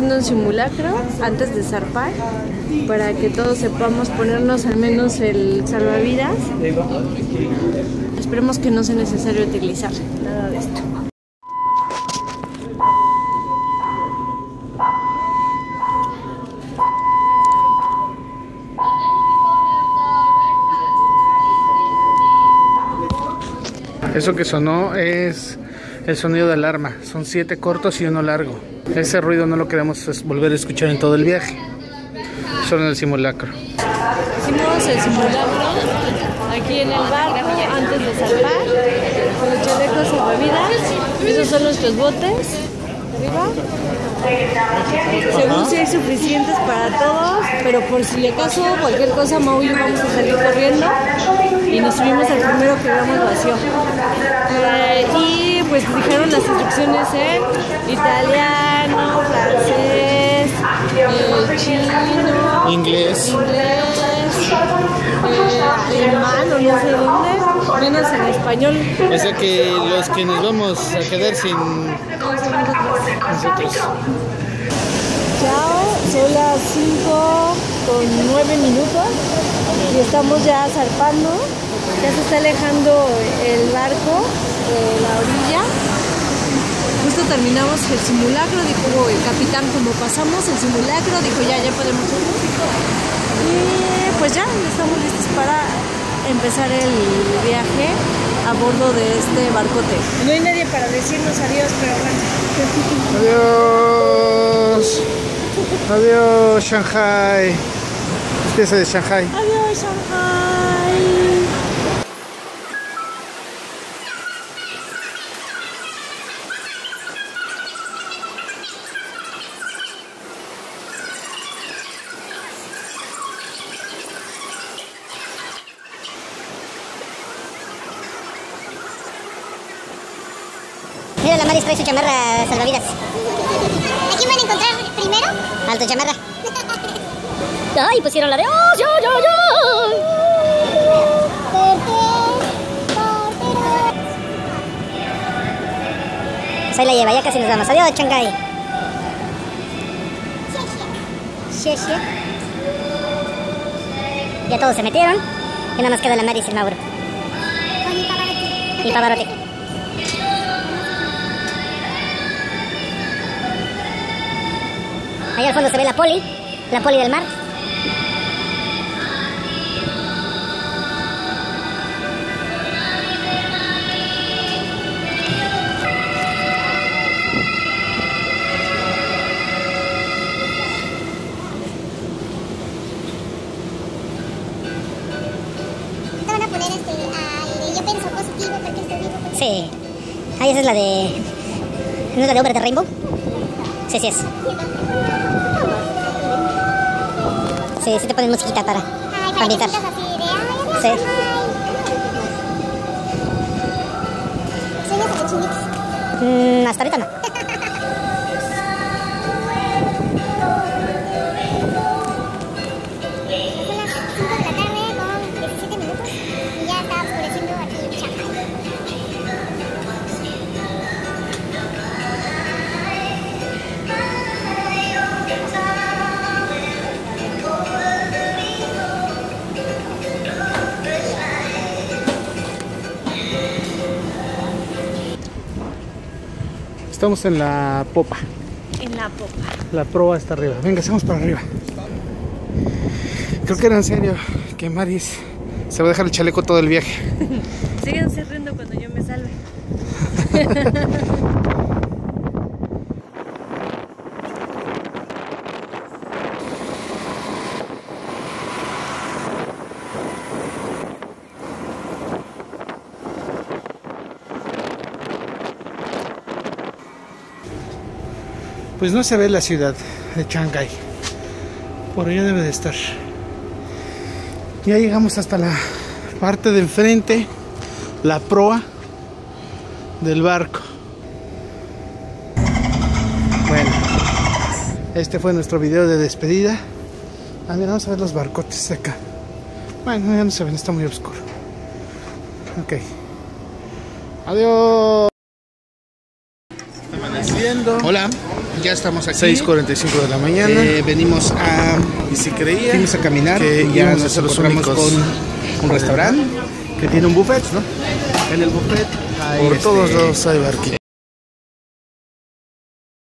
haciendo un simulacro antes de zarpar para que todos sepamos ponernos al menos el salvavidas. Esperemos que no sea necesario utilizar nada de esto. Eso que sonó es el sonido de alarma. Son 7 cortos y 1 largo. Ese ruido no lo queremos volver a escuchar en todo el viaje. Solo en el simulacro. Hicimos el simulacro aquí en el barco antes de zarpar, con los chalecos salvavidas. Esos son nuestros botes. Arriba. Según si hay suficientes para todos, pero por si acaso cualquier cosa, Mau y yo vamos a salir corriendo y nos subimos al primero que veamos vacío. Y pues dijeron las instrucciones en italiano, francés, chino, Inglés, alemán o no sé dónde, menos en español. o sea que los que nos vamos a quedar sin nosotros. Chao, son las 5:09 y estamos ya zarpando. Ya se está alejando el barco de la orilla. Justo terminamos el simulacro, dijo el capitán, como pasamos el simulacro, dijo ya podemos irnos. Y pues ya estamos listos para empezar el viaje a bordo de este barcote. No hay nadie para decirnos adiós, pero bueno. Adiós. Adiós, Shanghai. Despídese de Shanghai. Adiós, Shanghai. Mira, la Maris trae su chamarra salvavidas. ¿A quién van a encontrar primero? Alto chamarra. Ay, pusieron la de ¡oh, yo! Pues ahí la lleva, ya casi nos vamos. Adiós, Shanghai. Xie. Ya todos se metieron. Y nada más queda la Maris y el Mauro. Y Pavarotti. Allá al fondo se ve la poli del mar. Van a poner yo pienso positivo porque estoy vivo. Sí. Ahí esa es la de... ¿No es la de Over the Rainbow? Sí es. Sí te ponen musiquita para ambientar. Así de, Sí. ¿Sueñas a los chinitos? Hasta ahorita no. Son las 5 de la tarde con 17 minutos y ya está oscureciendo aquí en Shanghai. Estamos en la popa. En la popa. La proa está arriba. Venga, estamos para arriba. Creo que era en serio que Maris se va a dejar el chaleco todo el viaje. Síganse riendo cuando yo me salve. Pues no se ve la ciudad de Shanghai. Por allá debe de estar. Ya llegamos hasta la parte de enfrente, la proa del barco. Bueno, este fue nuestro video de despedida. Mira, vamos a ver los barcotes de acá. Bueno, ya no se ven, está muy oscuro. Ok. Adiós. Hola, ya estamos aquí. 6:45 de la mañana. Venimos a... Y si creía Fuimos a caminar que y ya íbamos a nos ser los encontramos únicos con un restaurante que tiene un buffet, ¿no? En el buffet hay por todos lados hay barquitos.